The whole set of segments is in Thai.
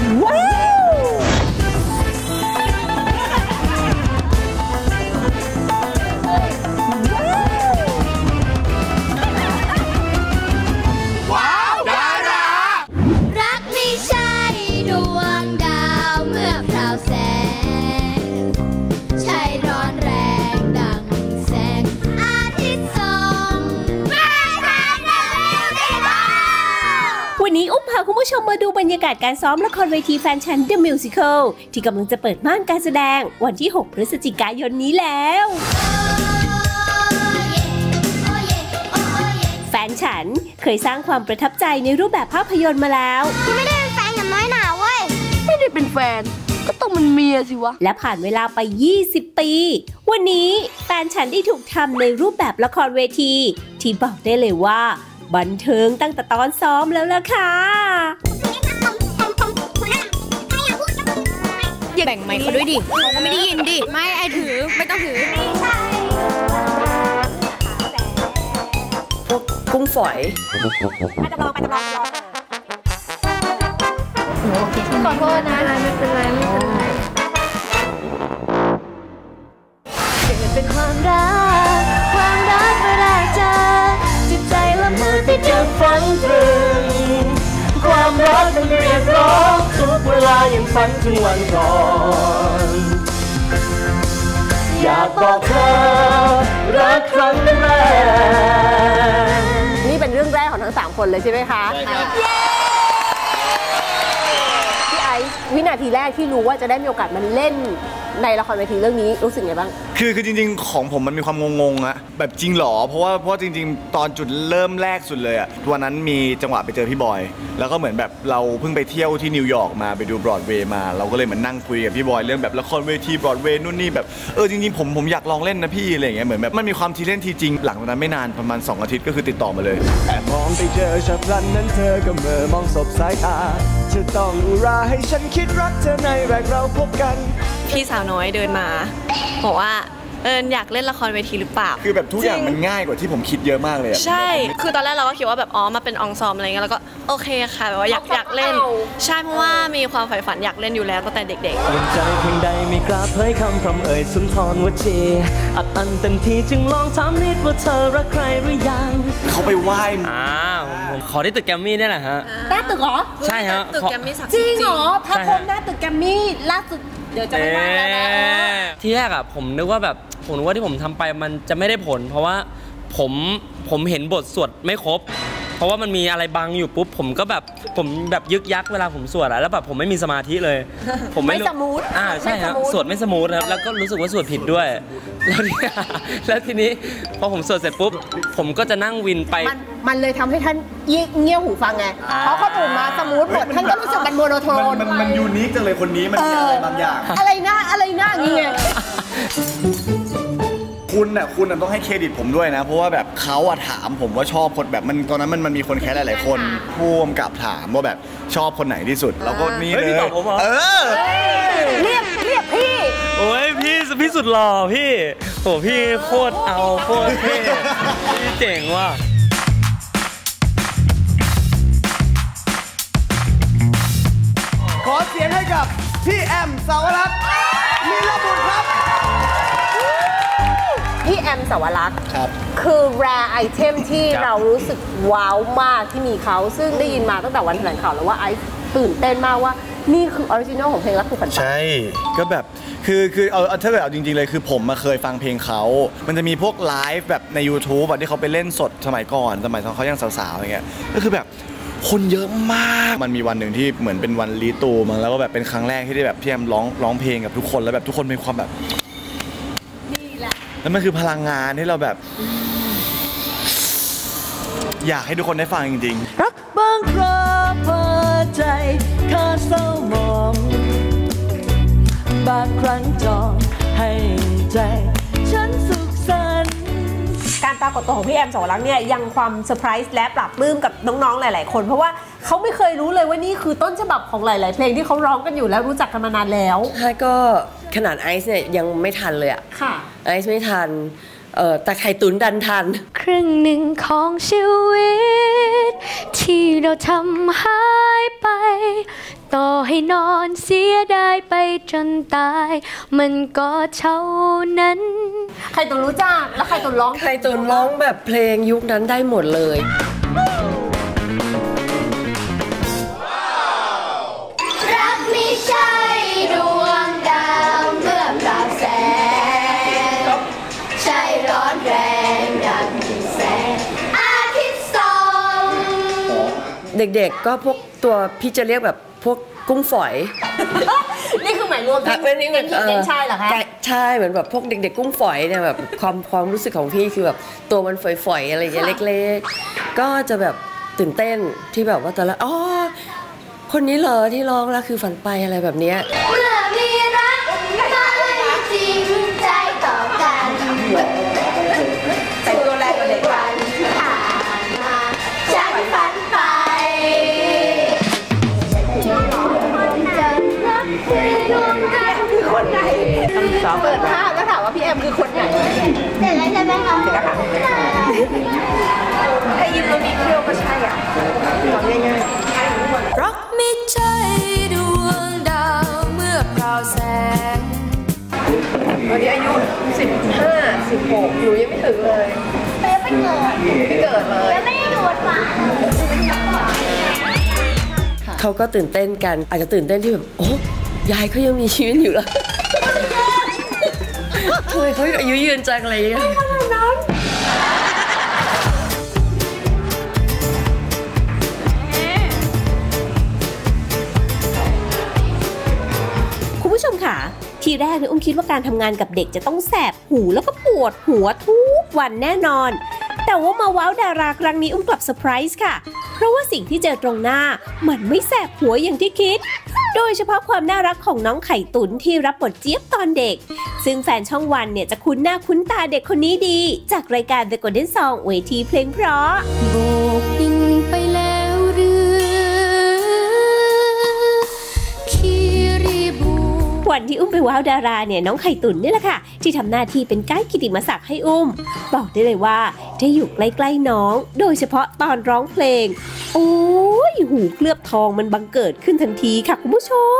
ว้าวว้าวดารารักไม่ใช่ดวงดาวเมื่อพราวแสงใช่ร้อนแรงดังแสงอาทิตย์ส่องมาทางดาวได้แล้ววันนี้อุ้มพาคุณผู้ชมมาดูบรรยากาศการซ้อมละครเวทีแฟนฉัน The Musical ที่กำลังจะเปิดม่านการแสดงวันที่ 6 พฤศจิกายนนี้แล้วแฟนฉันเคยสร้างความประทับใจในรูปแบบภาพยนตร์มาแล้วไม่ได้เป็นแฟนกับน้อยหนาเว้ยไม่ได้เป็นแฟนก็ต้องเป็นเมียสิวะและผ่านเวลาไป20 ปีวันนี้แฟนฉันได้ถูกทำในรูปแบบละครเวทีที่บอกได้เลยว่าบันเทิงตั้งแต่ตอนซ้อมแล้วล่ะค่ะอย่าแบ่งไมค์เขาด้วยดิเขาก็ไม่ได้ยินดิไม่ไอถือไม่ต้องถือพวกกุ้งฝอยไปจะลองโอเคขอโทษนะไม่เป็นไรเป็นความรักเมื่อได้เจอจิตใจละมือที่จะฝันถึงความรักมันเรียกร้องทุกเวลายังฝันถึงวันก่อนอยากบอกเธอรักครั้งแรกนี่เป็นเรื่องแรกของทั้ง3คนเลยใช่ไหมคะใช่ครับพี่ไอซ์วินาทีแรกที่รู้ว่าจะได้มีโอกาสมาเล่นในละครเวทีเรื่องนี้รู้สึกไงบ้างคือจริงๆของผมมันมีความงงๆอะแบบจริงหรอเพราะว่าจริงๆตอนจุดเริ่มแรกสุดเลยอะวันนั้นมีจังหวะไปเจอพี่บอยแล้วก็เหมือนแบบเราเพิ่งไปเที่ยวที่นิวยอร์กมาไปดูบรอดเวย์มาเราก็เลยเหมือนนั่งคุยกับพี่บอยเรื่องแบบละครเวทีบรอดเวย์นู่นนี่แบบจริงๆผมอยากลองเล่นนะพี่อะไรอย่างเงี้ยเหมือนแบบมันมีความทีเล่นทีจริงหลังจากนั้นไม่นานประมาณ2 อาทิตย์ก็คือติดต่อมาเลยแอบมองไปเจอฉับพลันนั้นเธอก็เมื่อมองสบสายตาเธอต้องอุราให้ฉันคิดรักเธอในแรกเราพบกันพี่สาวน้อยเดินมาบอกว่าอยากเล่นละครเวทีหรือเปล่าคือแบบทุกอย่างมันง่ายกว่าที่ผมคิดเยอะมากเลยใช่คือตอนแรกเราก็คิดว่าแบบมาเป็นองซอมอะไรเงี้ยแล้วก็โอเคค่ะแบบว่าอยากเล่นใช่เพราะว่ามีความใฝ่ฝันอยากเล่นอยู่แล้วตั้งแต่เด็กๆใจเพียงใดมีกล้าเผยคำพร่ำเอ่ยสุนทรวจีอัดอันเต็มทีจึงลองถามนิดว่าเธอรักใครหรือยังเขาไปไหว้ผมขอที่ตึกแกรมมี่นี่แหละฮะหน้าตึกเหรอใช่ฮะตึกแกรมมี่จริงเหรอพระพรหมหน้าตึกแกรมมี่ล่าสุดเดี๋ยวจะไม่ว่าแล้วนะที่แรกอะผมนึกว่าที่ผมทำไปมันจะไม่ได้ผลเพราะว่าผมเห็นบทสวดไม่ครบเพราะว่ามันมีอะไรบังอยู่ปุ๊บผมแบบยึกยักเวลาผมสวดแล้วแบบผมไม่มีสมาธิเลยผมไม่สมูทใช่ครับสวดไม่สมูทครับแล้วก็รู้สึกว่าสวดผิดด้วยแล้วทีนี้พอผมสวดเสร็จปุ๊บผมก็จะนั่งวินไปมันเลยทำให้ท่านเงี่ยหูฟังไงเพราะเขาอื่นมาสมูทหมดท่านก็รู้สึกมันโมโนโทนมันยูนิคจังเลยคนนี้มันมีอะไรบางอย่างอะไรหน้าอย่างเงี้ยคุณต้องให้เครดิตผมด้วยนะเพราะว่าแบบเขาถามผมว่าชอบคนแบบมันตอนนั้นมันมีคนแคสหลายๆคนผู้กำกับถามว่าแบบชอบคนไหนที่สุดแล้วก็นี่เลยตอบผมเหรอเรียกพี่โอ้ยพี่สุดหล่อพี่โอ้พี่โคตรโคตรเท่พี่เจ๋งว่ะขอเสียงให้กับพี่แอมสาวรักษ์มีระบุครับพี่แอมสาวรักษ์คือ rare item ที่เรารู้สึกว้าวมากที่มีเขาซึ่งได้ยินมาตั้งแต่วันแถลงข่าวแล้วว่าไอซ์ตื่นเต้นมากว่านี่คือออริจินอลของเพลงรักคือฝันใช่ก็แบบคือเอาถ้าแบบจริงๆเลยคือผมมาเคยฟังเพลงเขามันจะมีพวกไลฟ์แบบใน YouTube ที่เขาไปเล่นสดสมัยก่อนสมัยเขายังสาวๆอะไรเงี้ยก็คือแบบคนเยอะมากมันมีวันหนึ่งที่เหมือนเป็นวันรีตูมันแล้วก็แบบเป็นครั้งแรกที่ได้แบบพี่แอมร้องเพลงกับทุกคนแล้วแบบทุกคนมีความแบบแล้วมันคือพลังงานที่เราแบบอยากให้ทุกคนได้ฟังจริงๆรักบางคราพาใจขาดเศร้ามองบางครั้งจองให้ใจฉันสุขสันต์การปรากฏตัวของพี่แอมสาวรักษ์เนี่ยยังความเซอร์ไพรส์และปรับปลื้มกับน้องๆหลายๆคนเพราะว่าเขาไม่เคยรู้เลยว่านี่คือต้นฉบับของหลายๆเพลงที่เขาร้องกันอยู่แล้วรู้จักกันมานานแล้วใช่ก็ขนาดไอซ์เนี่ยยังไม่ทันเลยอะค่ะไอซ์ไม่ทันแต่ไข่ตุ๋นดันทันครึ่งหนึ่งของชีวิตที่เราทำหายไปต่อให้นอนเสียดายไปจนตายมันก็เท่านั้นใครตุ๋นรู้จักแล้วใครตุ๋นร้องไข่ตุ๋นร้องแบบเพลงยุคนั้นได้หมดเลยรักไม่ใช่ดวงดาวเมื่อปราบแสงใช่ร้อนแรงดังแสงอาทิตย์ส่องเด็กๆก็พวกตัวพี่จะเรียกแบบพวกกุ้งฝอยนี่คือหมายรวมที่เป็นใช่เหรอคะใช่เหมือนแบบพวกเด็กๆกุ้งฝอยเนี่ยแบบความรู้สึกของพี่คือแบบตัวมันฝอยๆอะไรอย่างเงี้ยเล็กๆก็จะแบบตื่นเต้นที่แบบว่าตอนแรกอ๋อคนนี้เหรอที่ร้องแล้วคือฝันไปอะไรแบบเนี้ยเมื่อมีรักไม่จริงใจต่อกันแต่ตัวแรกก็เลยวันที่ผ่านมาฉันฝันไปคือคนไหนเปิดภาพแล้วถามว่าพี่แอมคือคนไหนเสร็จแล้วใช่ไหมคะเสร็จแล้วค่ะถ้ายิ้มแล้วมีเขี้ยวก็ใช่อ่ะทำง่ายๆรักไม่ใช่ดวงดาวเมื่อพราวแสงวันนี้อายุ15 16หนูยังไม่ถึงเลยไม่เกิดเลยยังไม่ได้ดูดหวานเขาก็ตื่นเต้นกันอาจจะตื่นเต้นที่แบบโอ้ยายเขายังมีชีวิตอยู่เหรอทำไมเขาอายุยืนจังอะไรอย่างเงี้ยคุณผู้ชมค่ะทีแรกเนี่ยอุ้มคิดว่าการทำงานกับเด็กจะต้องแสบหูแล้วก็ปวดหัวทุกวันแน่นอนแต่ว่ามาว้าวดาราครั้งนี้อุ้มกลับเซอร์ไพรส์ค่ะเพราะว่าสิ่งที่เจอตรงหน้ามันไม่แสบหัวอย่างที่คิดโดยเฉพาะความน่ารักของน้องไข่ตุ๋นที่รับบทเจี๊ยบตอนเด็กซึ่งแฟนช่องวันเนี่ยจะคุ้นหน้าคุ้นตาเด็กคนนี้ดีจากรายการ The Golden Song เวทีเพลงเพราะโบกบินไปแล้วเรือคีรีบูวันที่อุ้มไปว้าวดาราเนี่ยน้องไข่ตุ๋นนี่แหละค่ะที่ทำหน้าที่เป็นไกด์กิตติมศักดิ์ให้อุ้มบอกได้เลยว่าได้อยู่ใกล้ๆน้องโดยเฉพาะตอนร้องเพลงโอ้ยหูเคลือบทองมันบังเกิดขึ้นทันทีค่ะคุณผู้ชม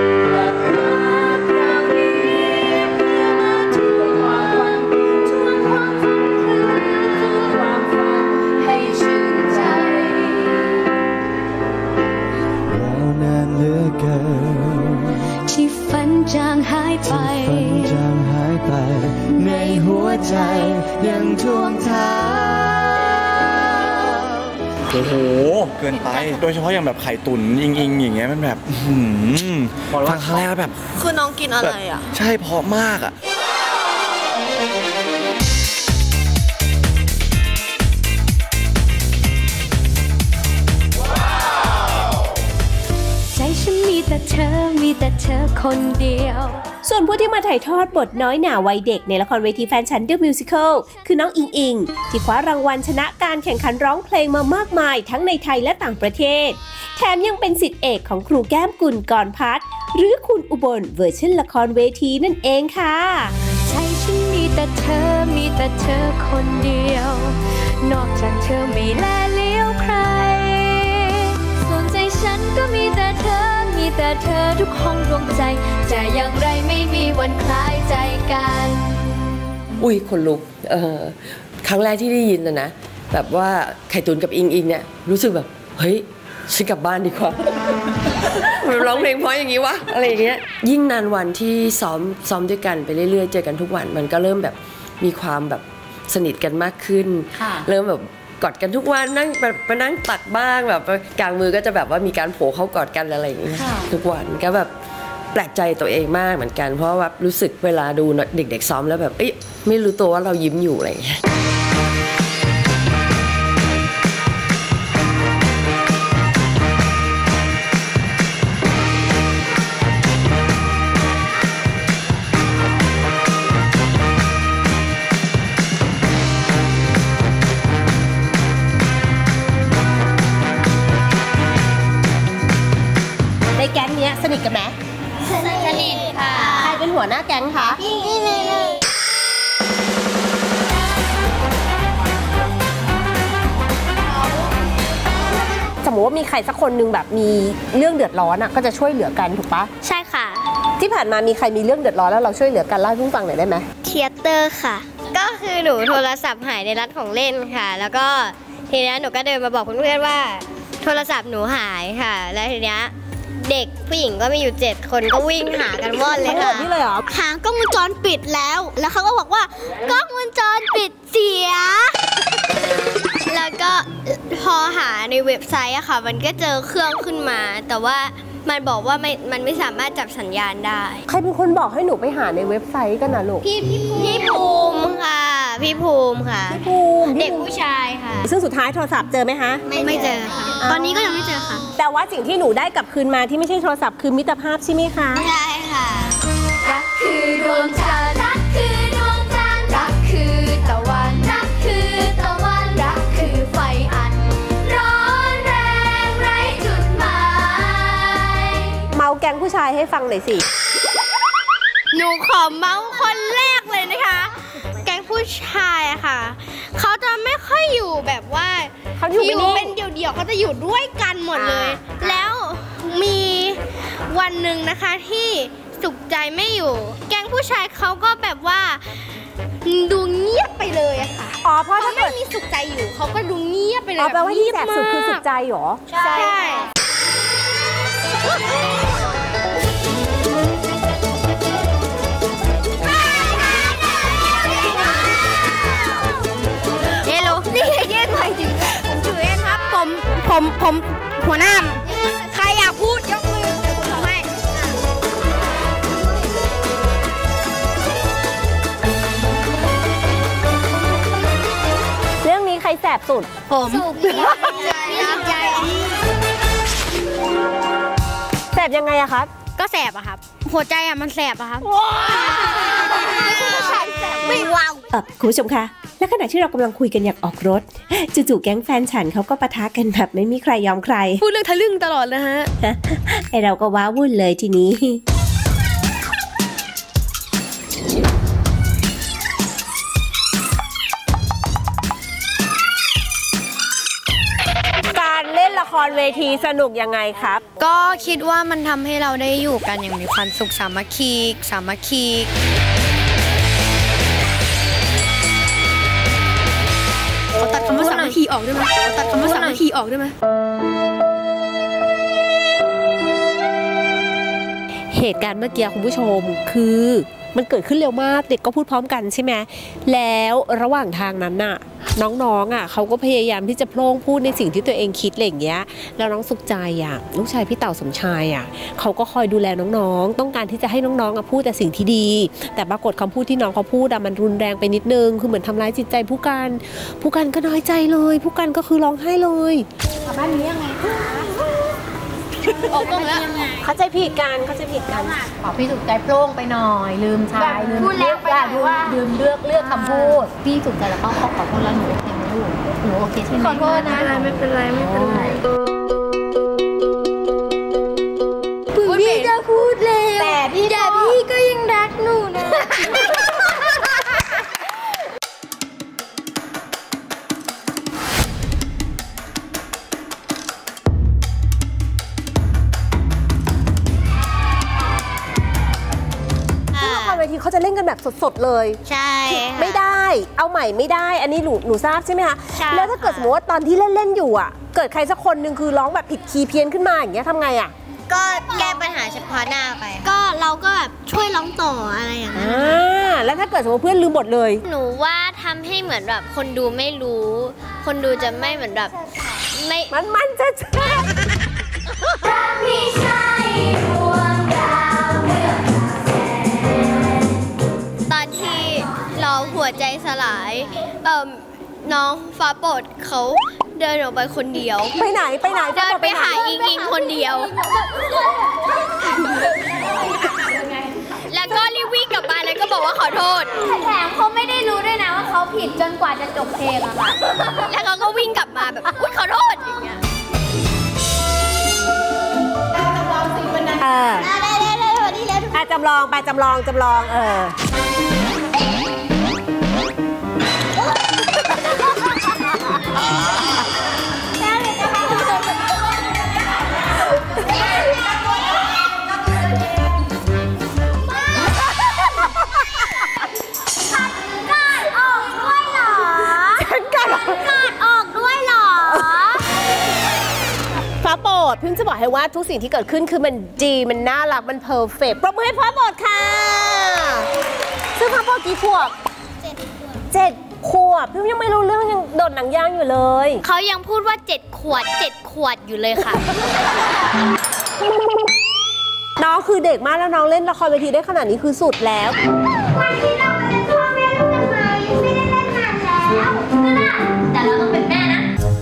ที่ฝันจางหายไปในหัวใจยังท่วงทางโอ้โหเกินไปโดยเฉพาะอย่างแบบไข่ตุ๋นอิงอย่างเงี้ยมันแบบฟังครั้งแรกแบบคือน้องกินอะไรอ่ะใช่เพราะมากอ่ะใจฉันมีแต่เธอคนเดียวส่วนผู้ที่มาถ่ายทอดบทน้อยหน่าวัยเด็กในละครเวทีแฟนฉันเดอะมิวสิคลคือน้องอิงอิงที่คว้ารางวัลชนะการแข่งขันร้องเพลงมามากมายทั้งในไทยและต่างประเทศแถมยังเป็นศิษย์เอกของครูแก้มกุลกรพัฒน์หรือคุณอุบลเวอร์ชันละครเวทีนั่นเองค่ะใจฉันมีแต่เธอคนเดียวนอกจากเธอไม่แลเลี้ยวใครส่วนใจฉันก็มีแต่เธอทุกห้องดวงใจจะอย่างไรไม่มีวันคล้ายใจกันอุ้ยคนลุกครั้งแรกที่ได้ยินนะแบบว่าไข่ตุ๋นกับอิงเนี่ยรู้สึกแบบเฮ้ยฉันกลับบ้านดีกว่าร้องเพลงเพราะอย่างนี้วะอะไรอย่างเงี้ยยิ่งนานวันที่ซ้อมด้วยกันไปเรื่อยๆเจอกันทุกวันมันก็เริ่มแบบมีความแบบสนิทกันมากขึ้นเริ่มแบบกอดกันทุกวันนั่งแบบมานั่งตักบ้างแบบกลางมือก็จะแบบว่ามีการโผล่เข้ากอดกันอะไรอย่างเงี้ยทุกวันก็แบบแปลกใจตัวเองมากเหมือนกันเพราะว่ารู้สึกเวลาดูเด็กๆซ้อมแล้วแบบเอ้ยไม่รู้ตัวว่าเรายิ้มอยู่อะไรอย่างเงี้ยแก๊งเนี้ยสนิทกันไหมสนิทค่ะใครเป็นหัวหน้าแก๊งคะนี่เลยสมมติว่ามีใครสักคนหนึ่งแบบมีเรื่องเดือดร้อนก็จะช่วยเหลือกันถูกปะใช่ค่ะที่ผ่านมามีใครมีเรื่องเดือดร้อนแล้วเราช่วยเหลือกันเล่าให้ฟังหน่อยได้ไหมเทียเตอร์ค่ะ ก็คือหนูโทรศัพท์หายในร้านของเล่นค่ะ แล้วก็ทีนี้หนูก็เดินมาบอกเพื่อนๆว่าโทรศัพท์หนูหายค่ะ แล้วทีนี้เด็กผู้หญิงก็มีอยู่7 คนก็วิ่งหากันว่อนเลยค่ะนี่เลยเหรอหากล้องวงจรปิดแล้วเขาก็บอกว่ากล้องวงจรปิดเสีย แล้วก็พอหาในเว็บไซต์อะค่ะมันก็เจอเครื่องขึ้นมา แต่ว่ามันบอกว่ามันไม่สามารถจับสัญญาณได้ใครเป็นคนบอกให้หนูไปหาในเว็บไซต์กันนะลูกพี่ภูมิค่ะพี่ภูมิค่ะพี่ภูมิเด็กผู้ชายค่ะซึ่งสุดท้ายโทรศัพท์เจอไหมคะไม่เจอค่ะ ตอนนี้ก็ยังไม่เจอค่ะแต่ว่าสิ่งที่หนูได้กลับคืนมาที่ไม่ใช่โทรศัพท์คือมิตรภาพใช่ไหมคะใช่ค่ะรักคือดวงจันทร์รักคือดวงจันทร์รักคือตะวันรักคือตะวันรักคือไฟอันร้อนแรงไร้จุดหมายเมาแก๊งผู้ชายให้ฟังหน่อยสิหนูขอเมาส์คนแรกเลยนะคะ แก๊งผู้ชายอะค่ะเขาจะไม่ค่อยอยู่แบบว่าเขาอยู่ไม่นิ่งเป็นเดี่ยวๆเขาจะอยู่ด้วยกันหมดเลย แล้วมีวันหนึ่งนะคะที่สุขใจไม่อยู่ แก๊งผู้ชายเขาก็แบบว่าดูเงียบไปเลยอะค่ะอ๋อเพราะถ้าไม่เกิดมีสุขใจอยู่เขาก็ดูเงียบไปเลยอ๋อแปลว่าที่แสบสุดคือสุขใจเหรอใช่เฮลโลนี่เย็นไปจริงผมชื่อเอ็นครับผมหัวหน้าใครอยากพูดยกมือผมทำให้เรื่องนี้ใครแสบสุดผมใจแสบยังไงอะครับก็แสบอะครับ หัวใจอะมันแสบอะครับไม่ว้าวคุณผู้ชมคะ และขณะที่เรากำลังคุยกันอย่างออกรถจู่ๆแก๊งแฟนฉันเขาก็ปะทะกันแบบไม่มีใครยอมใครพูดเรื่องทะลึ่งตลอดนะฮะไอเราก็ว้าวุ่นเลยทีนี้การเล่นละครเวทีสนุกยังไงครับก็คิดว่ามันทำให้เราได้อยู่กันอย่างมีความสุขสามัคคี ตัดคำว่าสามัคคีออกได้ไหมตัดคำว่าสามัคคีออกได้ไหมเหตุการณ์เมื่อกี้คุณผู้ชมคือมันเกิดขึ้นเร็วมากเด็กก็พูดพร้อมกันใช่ไหมแล้วระหว่างทางนั้นน่ะน้องๆเขาก็พยายามที่จะโพล่งพูดในสิ่งที่ตัวเองคิดอะไรอย่างเงี้ยแล้วน้องสุขใจลูกชายพี่เต่าสมชายเขาก็คอยดูแลน้องๆต้องการที่จะให้น้องๆพูดแต่สิ่งที่ดีแต่ปรากฏคำพูดที่น้องเขาพูดมันรุนแรงไปนิดนึงคือเหมือนทำร้ายจิตใจผู้กันก็น้อยใจเลยผู้กันก็คือร้องไห้เลยบ้านนี้ยังไงออกตรงแล้วเข้าใจผิดกันบอกพี่สุขใจโปร่งไปหน่อยลืมชายลืมเลือกเลือกคำพูดพี่สุขใจแล้วก็ขอโทษแล้วหนูโอเคไหมลูกหนูโอเคใช่ไหมขอโทษนะไม่เป็นไรพี่จะพูดเลยแต่พี่ก็ยังรักหนูนะเวทีเขาจะเล่นกันแบบสดๆเลยใช่ไม่ได้เอาใหม่ไม่ได้อันนี้หนูทราบใช่ไหมคะแล้วถ้าเกิดสมมติว่าตอนที่เล่นอยู่เกิดใครสักคนหนึ่งคือร้องแบบผิดคีย์เพี้ยนขึ้นมาอย่างเงี้ยทำไงก็แก้ปัญหาเฉพาะหน้าไปก็เราก็แบบช่วยร้องต่ออะไรอย่างนั้นแล้วถ้าเกิดสมมติเพื่อนลืมบทเลยหนูว่าทำให้เหมือนแบบคนดูไม่รู้คนดูจะไม่เหมือนแบบไม่มันจะไม่ใช่ดวงดาวเมื่อตอนที่เราหัวใจสลายน้องฟ้าโปรดเขาเดินออกไปคนเดียวไปไหนเดินไปหาอิงคนเดียวแล้วก็รีบวิ่งกลับมาแล้วก็บอกว่าขอโทษแถมเขาไม่ได้รู้ด้วยนะว่าเขาผิดจนกว่าจะจบเพลงอะค่ะแล้วเขาก็วิ่งกลับมาแบบอุ๊ยขอโทษอย่างเงี้ยได้จำลองไปจำลองพิมจะบอกให้ว่าทุกสิ่งที่เกิดขึ้นคือมันดีมันน่ารักมันเพอร์เฟกต์ปรบมือให้พ่อบทค่ะซึ่งพ่อบทกี่ขวบ7 ขวบพิมยังไม่รู้เรื่องยังโดดหนังยางอยู่เลยเขายังพูดว่า7 ขวดอยู่เลยค่ะน้องคือเด็กมากแล้วน้องเล่นละครเวทีได้ขนาดนี้คือสุดแล้ววันที่เราเป็นพ่อแม่ลูกกันมาไม่ได้เล่นนานแล้วแต่เราต้องเป็นแม่นะ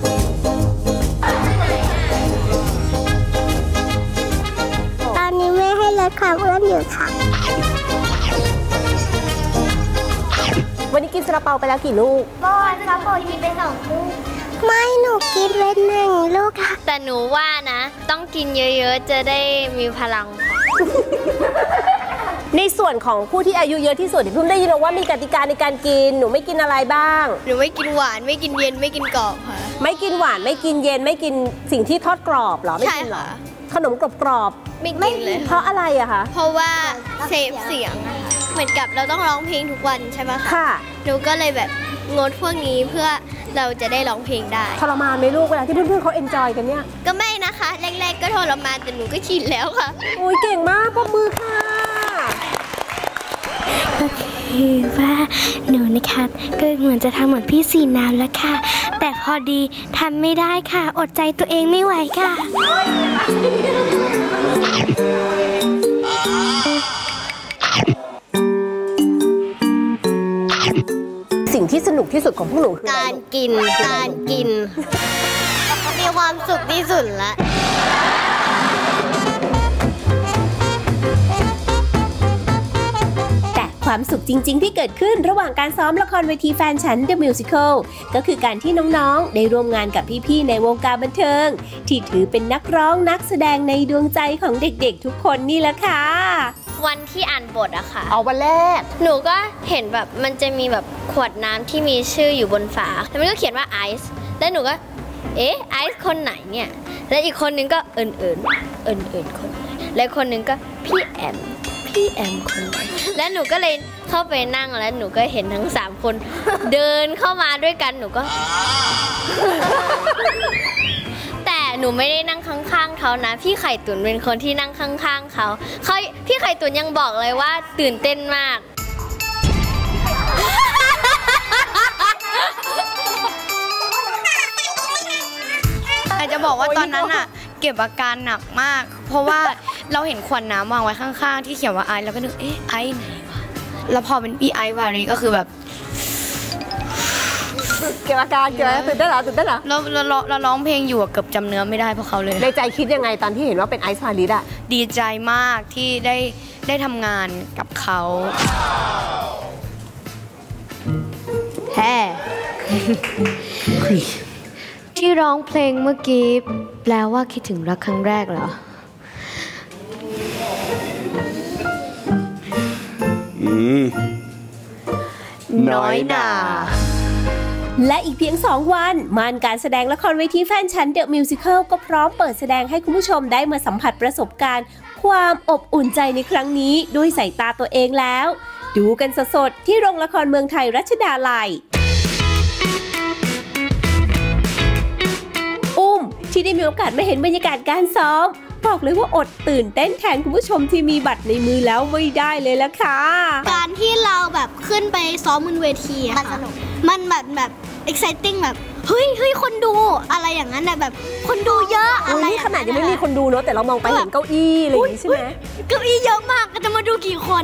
ตอนนี้แม่ให้ลดความอ้วนอยู่ค่ะวันนี้กินซาลาเปาไปแล้วกี่ลูกบอลซาลาเปากินไป2 ลูกไม่หนูกินไป1 ลูกค่ะแต่หนูว่านะต้องกินเยอะๆจะได้มีพลังในส่วนของผู้ที่อายุเยอะที่สุดเพิ่งได้ยินว่ามีกติกาในการกินหนูไม่กินอะไรบ้างหนูไม่กินหวานไม่กินเย็นไม่กินกรอบค่ะไม่กินหวานไม่กินเย็นไม่กินสิ่งที่ทอดกรอบหรอไม่กินหรอขนมกรอบไม่กินเลยเพราะอะไรอะคะเพราะว่าเซฟเสียงอะค่ะเหมือนกับเราต้องร้องเพลงทุกวันใช่ไหมคะค่ะหนูก็เลยแบบงดพวกนี้เพื่อเราจะได้ร้องเพลงได้ทรมานไหมลูกเวลาที่เพื่อนๆเขาเอนจอยกันเนี่ยก็ไม่นะคะแรกๆก็ทรมานแต่หนูก็ชินแล้วค่ะโอ้ยเก่งมากปรบมือค่ะก็คือว่าหนูนะคะก็เหมือนจะทำเหมือนพี่สีน้ำแล้วค่ะแต่พอดีทำไม่ได้ค่ะอดใจตัวเองไม่ไหวค่ะสิ่งที่สนุกที่สุดของพวกหนูคือการกินมีความสุขที่สุดละความสุขจริงๆที่เกิดขึ้นระหว่างการซ้อมละครเวทีแฟนฉัน The Musical ก็คือการที่น้องๆได้ร่วมงานกับพี่ๆในวงการบันเทิงที่ถือเป็นนักร้องนักแสดงในดวงใจของเด็กๆทุกคนนี่แหละค่ะวันที่อ่านบทอะค่ะวันแรกหนูก็เห็นแบบมันจะมีแบบขวดน้ำที่มีชื่ออยู่บนฝาแล้วมันก็เขียนว่าไอซ์แล้วหนูก็ไอซ์คนไหนเนี่ยแล้วอีกคนนึงก็เอิญคนไหนและคนนึงก็พี่แอมคนไหนแล้วหนูก็เลยเข้าไปนั่งแล้วหนูก็เห็นทั้ง3 คนเดินเข้ามาด้วยกันหนูก็ แต่หนูไม่ได้นั่งข้างๆเขานะพี่ไข่ตุ๋นเป็นคนที่นั่งข้างๆเขาพี่ไข่ตุ๋นยังบอกเลยว่าตื่นเต้นมากอาจจะบอกว่าตอนนั้นอะเก็บอาการหนักมากเพราะว่าเราเห็นขวดน้ำวางไว้ข้างๆที่เขียนว่าไอซ์แล้วก็นึกไอซ์ไหนวะแล้วพอเป็นพี่ไอซ์วารีก็คือแบบเก็บอาการตื่นได้เหรอเราร้องเพลงอยู่เกือบจำเนื้อไม่ได้เพราะเขาเลยในใจคิดยังไงตอนที่เห็นว่าเป็นไอซ์วารีอะดีใจมากที่ได้ทำงานกับเขาแฮ่ที่ร้องเพลงเมื่อกี้แปลว่าคิดถึงรักครั้งแรกเหรอน้อยหนาและอีกเพียง2 วันมานการแสดงละครเวทีแฟนฉัน The Musical ก็พร้อมเปิดแสดงให้คุณผู้ชมได้มาสัมผัสประสบการณ์ความอบอุ่นใจในครั้งนี้ด้วยสายตาตัวเองแล้วดูกันสดๆที่โรงละครเมืองไทยรัชดาลัยที่ได้มีโอกาสมาเห็นบรรยากาศการซ้อมบอกเลยว่าอดตื่นเต้นแทนคุณผู้ชมที่มีบัตรในมือแล้วไม่ได้เลยละค่ะการที่เราแบบขึ้นไปซ้อมบนเวทีอะค่ะมันแบบ exciting แบบเฮ้ยคนดูอะไรอย่างนั้นแบบคนดูเยอะอะไรนี่ขนาดยังไม่มีคนดูเนาะแต่เรามองไปเห็นเก้าอี้อะไรอย่างนี้ใช่ไหมเก้าอี้เยอะมากจะมาดูกี่คน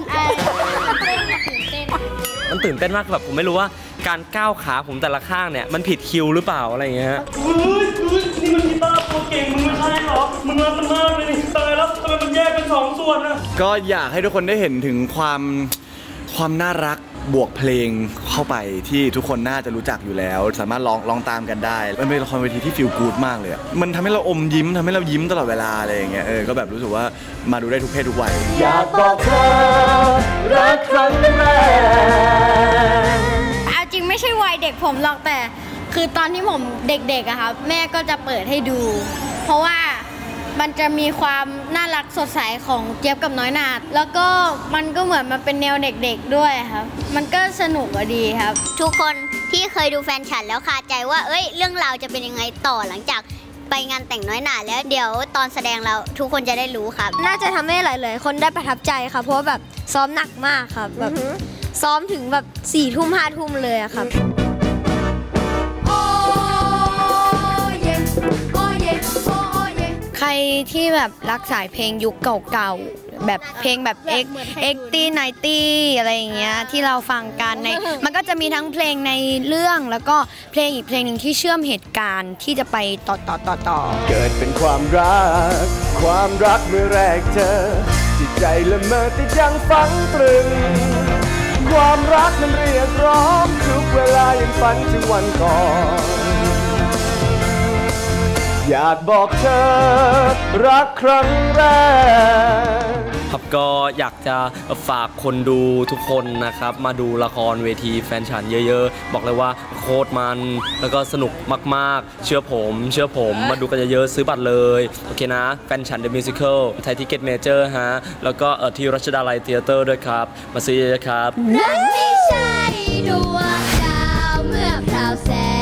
มันตื่นเต้นมากแบบผมไม่รู้ว่าการก้าวขาผมแต่ละข้างเนี่ยมันผิดคิวหรือเปล่าอะไรอย่างเงี้ยนี่มันกีตาร์ตัวเก่งมึงไม่ใช่หรอมึงรักมันมากเลยตายแล้วทำไมมันแยกเป็น2 ส่วนนะก็อยากให้ทุกคนได้เห็นถึงความน่ารักบวกเพลงเข้าไปที่ทุกคนน่าจะรู้จักอยู่แล้วสามารถลองตามกันได้มันเป็นละครเวทีที่ฟีลกู๊ดมากเลยมันทำให้เราอมยิ้มทำให้เรายิ้มตลอดเวลาอะไรอย่างเงี้ยก็แบบรู้สึกว่ามาดูได้ทุกเพศทุกวัยอยากบอกเธอรักครั้งแรกเอาจริงไม่ใช่วัยเด็กผมหรอกแต่คือตอนที่ผมเด็กๆอะครับแม่ก็จะเปิดให้ดูเพราะว่ามันจะมีความน่ารักสดใสของเจี๊ยบกับน้อยหนาแล้วก็มันก็เหมือนมันเป็นแนวเด็กๆด้วยครับมันก็สนุกดีครับทุกคนที่เคยดูแฟนฉันแล้วคาใจว่าเรื่องราวจะเป็นยังไงต่อหลังจากไปงานแต่งน้อยหน่าแล้วเดี๋ยวตอนแสดงเราทุกคนจะได้รู้ครับน่าจะทำให้หลายๆคนได้ประทับใจค่ะเพราะว่าแบบซ้อมหนักมากครับแบบซ้อมถึงแบบ4 ทุ่ม 5 ทุ่มเลยอะครับใครที่แบบรักสายเพลงยุคเก่าๆแบบเพลงแบบ80 90อะไรอย่างเงี้ยที่เราฟังกันในมันก็จะมีทั้งเพลงในเรื่องแล้วก็เพลงอีกเพลงหนึ่งที่เชื่อมเหตุการณ์ที่จะไปต่อเกิดเป็นความรักเมื่อแรกเจอจิตใจละเมอติดยังฝังตรึงความรักมันเรียกร้องทุกเวลายังฝันถึงวันก่อนอยากบอกเธอรักครั้งแรกครับก็อยากจะฝากคนดูทุกคนนะครับมาดูละครเวทีแฟนฉันเยอะๆบอกเลยว่าโคตรมันแล้วก็สนุกมากๆเชื่อผมมาดูกันเยอะๆซื้อบัตรเลยโอเคนะแฟนฉัน The Musical ไทยทิเก็ตเมเจอร์ฮะแล้วก็ที่รัชดาลัยเธียเตอร์ด้วยครับมาซื้อเยอะๆครับรักไม่ใช่ดวงดาวเมื่อพราวแสง